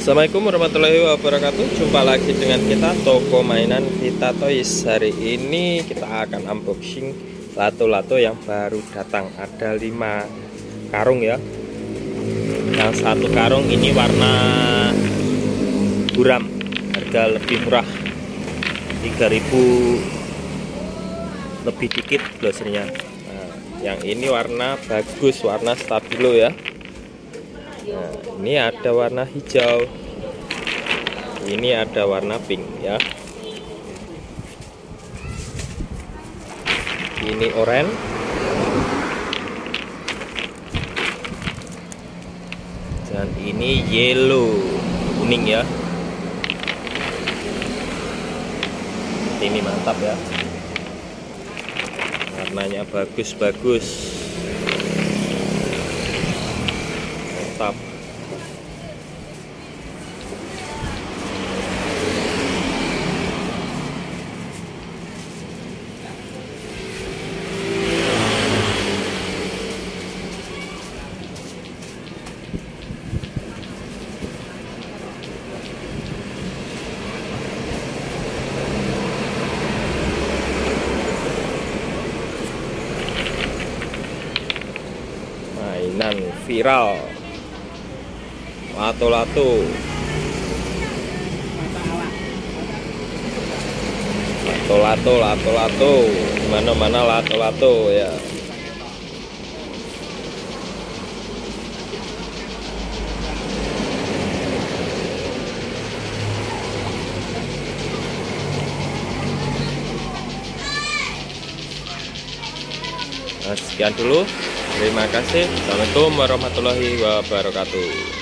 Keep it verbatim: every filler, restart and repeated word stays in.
Assalamualaikum warahmatullahi wabarakatuh. Jumpa lagi dengan kita toko mainan Vita Toys. Hari ini kita akan unboxing lato-lato yang baru datang. Ada lima karung ya. Yang satu karung ini warna buram, harga lebih murah, tiga ribu lebih dikit glosirnya. Nah, yang ini warna bagus, warna stabilo ya. Nah, ini ada warna hijau, ini ada warna pink ya, ini oranye, dan ini yellow, kuning ya. Ini mantap ya, warnanya bagus-bagus, mantap. Mainan viral, lato-lato, lato-lato, lato-lato, mana-mana lato-lato ya. Nah, sekian dulu. Terima kasih. Assalamualaikum warahmatullahi wabarakatuh.